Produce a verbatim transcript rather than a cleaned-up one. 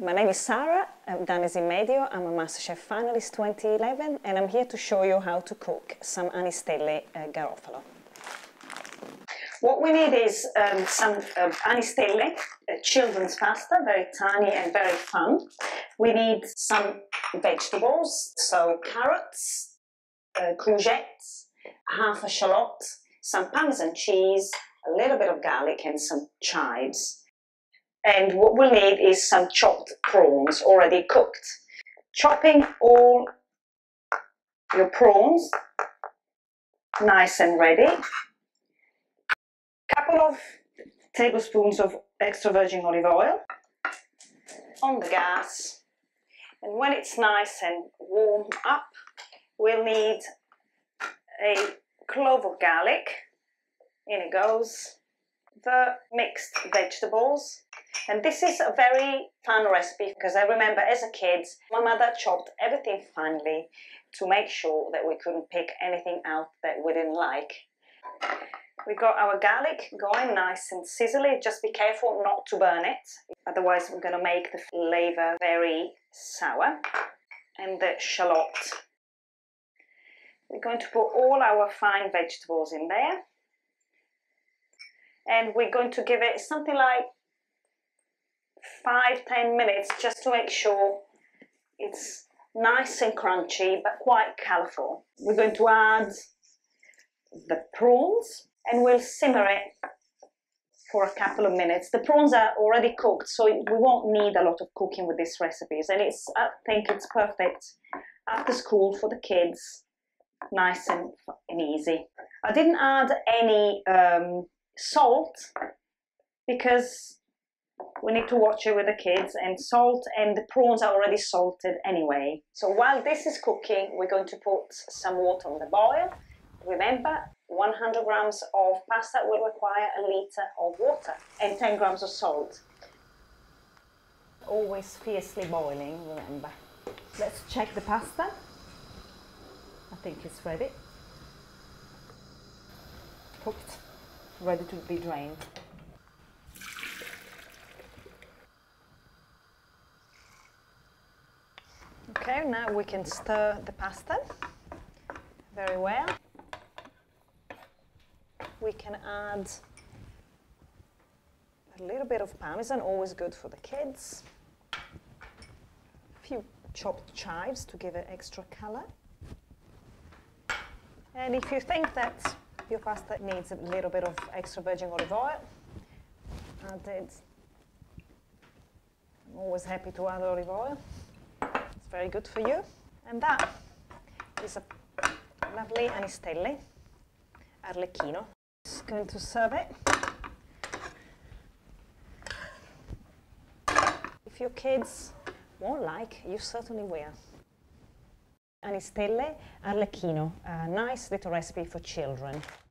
My name is Sara, I've done this in Medio, I'm a MasterChef finalist twenty eleven and I'm here to show you how to cook some Anistelle uh, Garofalo. What we need is um, some uh, Anistelle, uh, children's pasta, very tiny and very fun. We need some vegetables, so carrots, uh, courgettes, half a shallot, some Parmesan cheese, a little bit of garlic and some chives. And what we'll need is some chopped prawns already cooked. Chopping all your prawns nice and ready. Couple of tablespoons of extra virgin olive oil on the gas. And when it's nice and warm up, we'll need a clove of garlic. In it goes. The mixed vegetables. And this is a very fun recipe because I remember as a kid, my mother chopped everything finely to make sure that we couldn't pick anything out that we didn't like. We got our garlic going nice and sizzly. Just be careful not to burn it, otherwise we're going to make the flavour very sour. And the shallot. We're going to put all our fine vegetables in there. And we're going to give it something like five to ten minutes just to make sure it's nice and crunchy but quite colourful. We're going to add the prawns and we'll simmer it for a couple of minutes. The prawns are already cooked, so we won't need a lot of cooking with these recipes, and it's I think it's perfect after school for the kids, nice and, and easy. I didn't add any um, salt because we need to watch it with the kids, and salt and the prawns are already salted anyway. So while this is cooking, we're going to put some water on the boil. Remember, one hundred grams of pasta will require a litre of water and ten grams of salt. Always fiercely boiling, remember. Let's check the pasta. I think it's ready. Cooked. Ready to be drained. Okay, now we can stir the pasta very well. We can add a little bit of Parmesan, always good for the kids. A few chopped chives to give it extra colour. And if you think that your pasta needs a little bit of extra virgin olive oil, add it. I'm always happy to add olive oil. It's very good for you. And that is a lovely Anistelle Arlecchino. Just going to serve it. If your kids won't like, you certainly will. Anistelle Arlecchino, a nice little recipe for children.